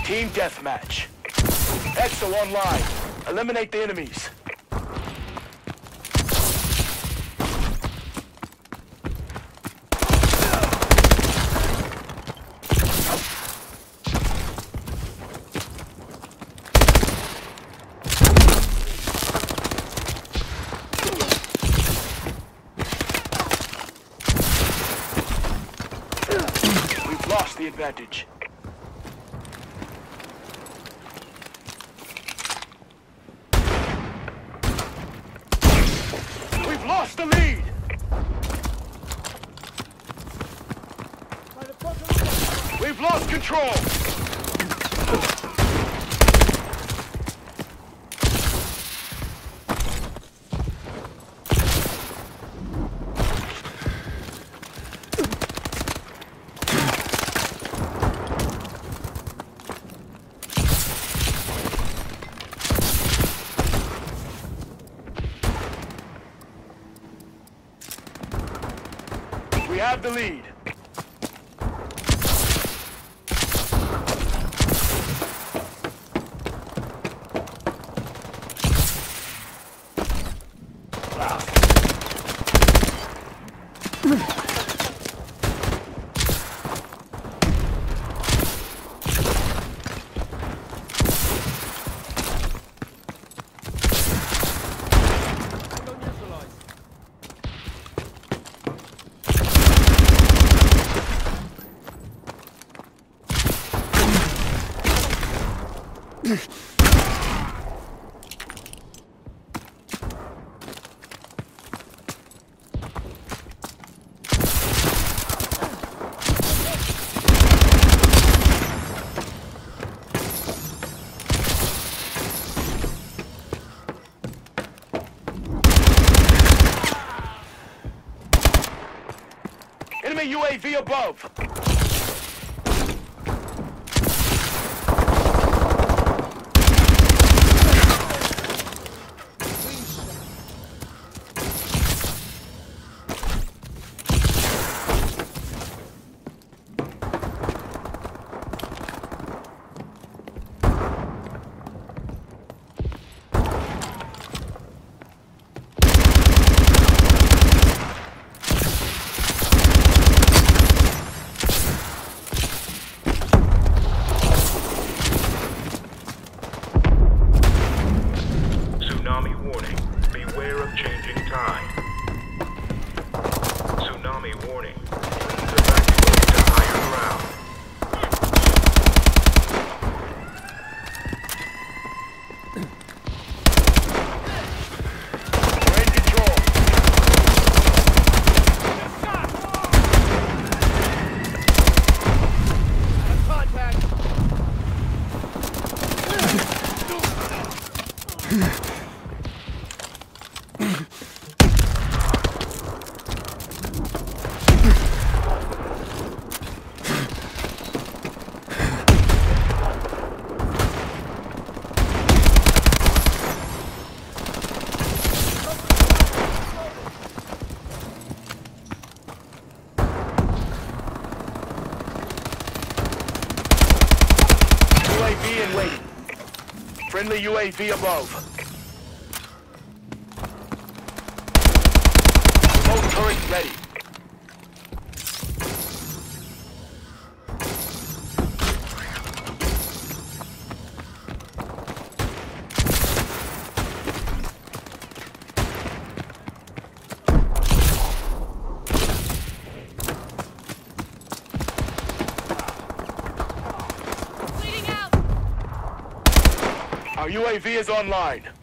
Team deathmatch. Exo online. Eliminate the enemies. We've lost the advantage. Lost the lead! We've lost control! We have the lead. Enemy UAV above. Tsunami warning. Beware of changing time. Tsunami warning. Evacuate to higher ground. We're in control. Contact. UAV in waiting. Friendly UAV above. Remote turret ready. Our UAV is online.